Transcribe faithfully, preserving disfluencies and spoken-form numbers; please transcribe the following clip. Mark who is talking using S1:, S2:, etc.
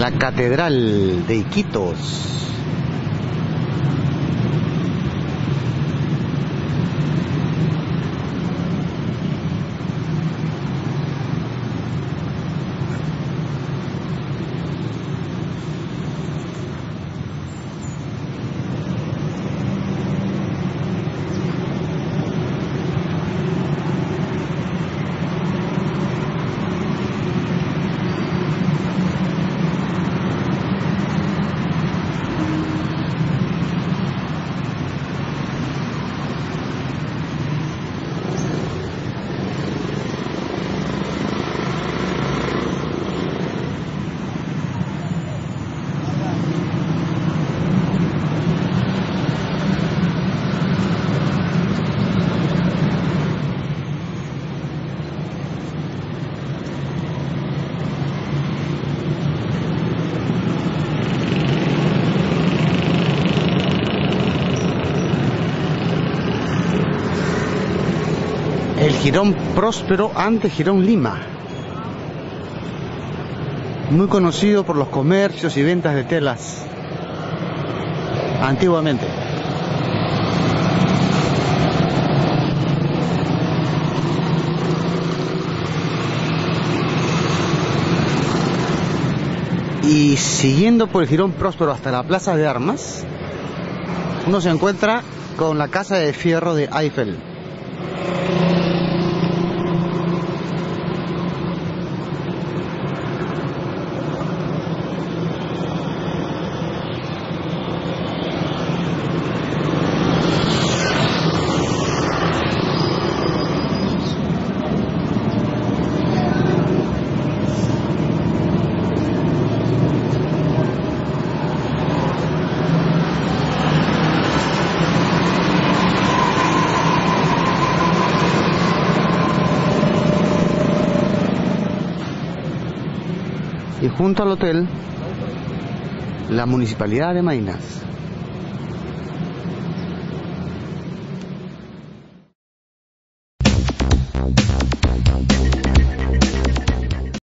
S1: la Catedral de Iquitos. El Jirón Próspero ante Jirón Lima, muy conocido por los comercios y ventas de telas antiguamente. Y siguiendo por el Jirón Próspero hasta la Plaza de Armas, uno se encuentra con la Casa de Fierro de Eiffel. Y junto al hotel, la Municipalidad de Maynas.